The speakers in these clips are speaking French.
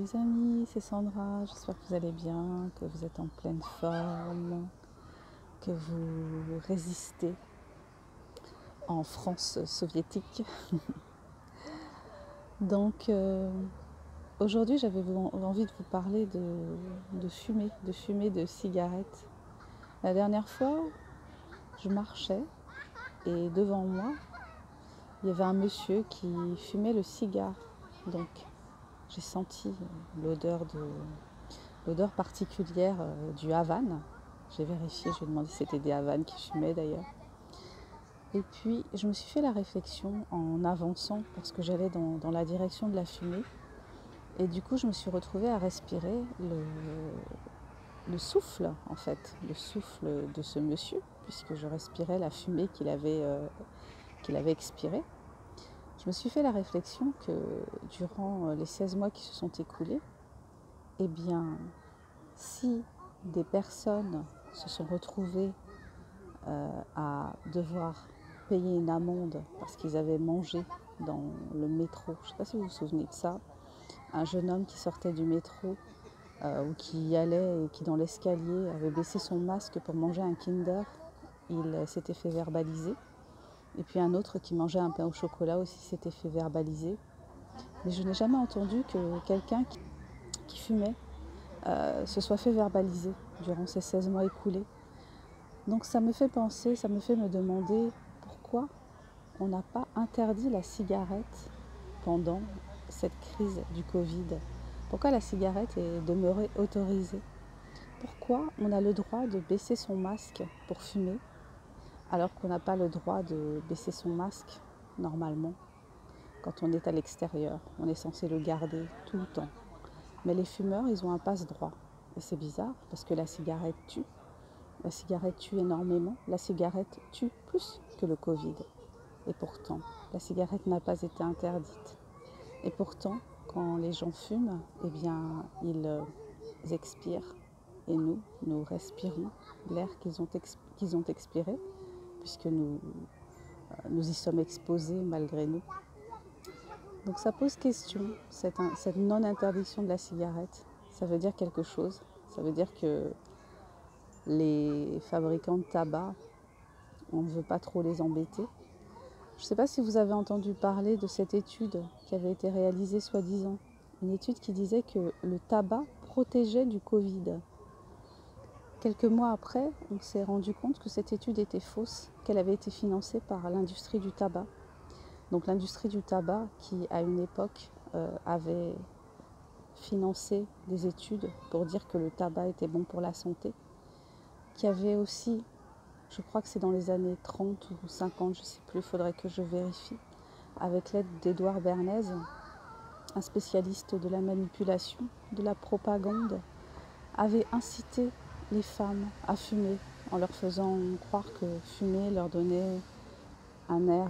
les amis, c'est Sandra, j'espère que vous allez bien, que vous êtes en pleine forme, que vous résistez en France soviétique. Donc aujourd'hui j'avais envie de vous parler de fumée de cigarettes. La dernière fois, je marchais et devant moi, il y avait un monsieur qui fumait le cigare. Donc j'ai senti l'odeur particulière du Havane. J'ai vérifié, j'ai demandé si c'était des Havanes qui fumaient d'ailleurs. Et puis je me suis fait la réflexion en avançant parce que j'allais dans la direction de la fumée. Et du coup je me suis retrouvée à respirer le souffle en fait, le souffle de ce monsieur, puisque je respirais la fumée qu'il avait expirée. Je me suis fait la réflexion que durant les 16 mois qui se sont écoulés, eh bien, si des personnes se sont retrouvées à devoir payer une amende parce qu'ils avaient mangé dans le métro, je ne sais pas si vous vous souvenez de ça, un jeune homme qui sortait du métro ou qui y allait et qui dans l'escalier avait baissé son masque pour manger un Kinder, il s'était fait verbaliser. Et puis un autre qui mangeait un pain au chocolat aussi s'était fait verbaliser. Mais je n'ai jamais entendu que quelqu'un qui fumait se soit fait verbaliser durant ces 16 mois écoulés. Donc ça me fait penser, ça me fait me demander pourquoi on n'a pas interdit la cigarette pendant cette crise du Covid. Pourquoi la cigarette est demeurée autorisée? Pourquoi on a le droit de baisser son masque pour fumer alors qu'on n'a pas le droit de baisser son masque normalement quand on est à l'extérieur? On est censé le garder tout le temps. Mais les fumeurs, ils ont un passe-droit. Et c'est bizarre parce que la cigarette tue. La cigarette tue énormément. La cigarette tue plus que le Covid. Et pourtant, la cigarette n'a pas été interdite. Et pourtant, quand les gens fument, eh bien, ils expirent. Et nous respirons l'air qu'ils ont expiré, puisque nous y sommes exposés malgré nous. Donc ça pose question, cette non-interdiction de la cigarette. Ça veut dire quelque chose. Ça veut dire que les fabricants de tabac, on ne veut pas trop les embêter. Je ne sais pas si vous avez entendu parler de cette étude qui avait été réalisée soi-disant. Une étude qui disait que le tabac protégeait du Covid. Quelques mois après, on s'est rendu compte que cette étude était fausse, qu'elle avait été financée par l'industrie du tabac. Donc l'industrie du tabac qui, à une époque, avait financé des études pour dire que le tabac était bon pour la santé, qui avait aussi, je crois que c'est dans les années 30 ou 50, je ne sais plus, il faudrait que je vérifie, avec l'aide d'Édouard Bernays, un spécialiste de la manipulation, de la propagande, avait incité les femmes à fumer en leur faisant croire que fumer leur donnait un air,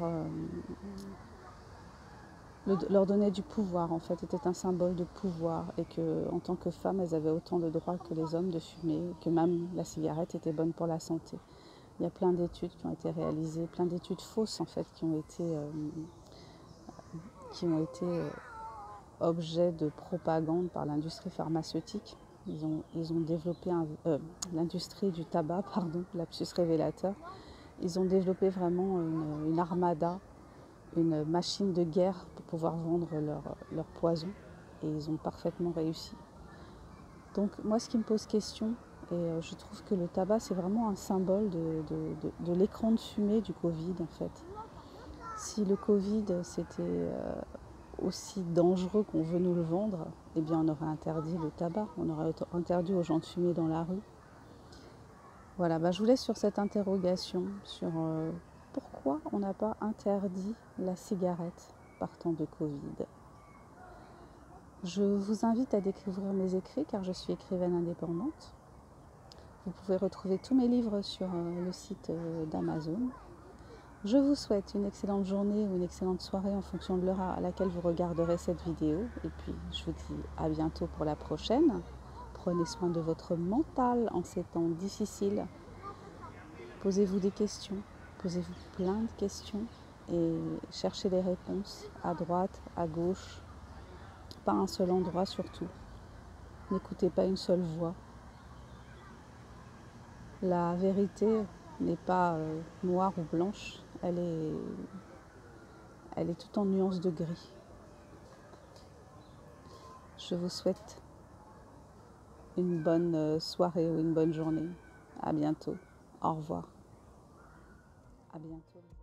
leur donnait du pouvoir en fait, était un symbole de pouvoir et qu'en tant que femmes, elles avaient autant le droit que les hommes de fumer, que même la cigarette était bonne pour la santé. Il y a plein d'études qui ont été réalisées, plein d'études fausses en fait, qui ont été objet de propagande par l'industrie pharmaceutique. Ils ont développé l'industrie du tabac, pardon, lapsus révélateur. Ils ont développé vraiment une armada, une machine de guerre pour pouvoir vendre leur poison. Et ils ont parfaitement réussi. Donc moi, ce qui me pose question, et je trouve que le tabac, c'est vraiment un symbole de l'écran de fumée du Covid, en fait. Si le Covid, c'était aussi dangereux qu'on veut nous le vendre, eh bien on aurait interdit le tabac, on aurait interdit aux gens de fumer dans la rue. Voilà, je vous laisse sur cette interrogation sur pourquoi on n'a pas interdit la cigarette par temps de Covid. Je vous invite à découvrir mes écrits car je suis écrivaine indépendante. Vous pouvez retrouver tous mes livres sur le site d'Amazon. Je vous souhaite une excellente journée ou une excellente soirée en fonction de l'heure à laquelle vous regarderez cette vidéo. Et puis, je vous dis à bientôt pour la prochaine. Prenez soin de votre mental en ces temps difficiles. Posez-vous des questions, posez-vous plein de questions et cherchez les réponses à droite, à gauche, pas un seul endroit surtout. N'écoutez pas une seule voix. La vérité n'est pas noire ou blanche, elle est tout en nuances de gris. Je vous souhaite une bonne soirée ou une bonne journée. À bientôt. Au revoir. À bientôt.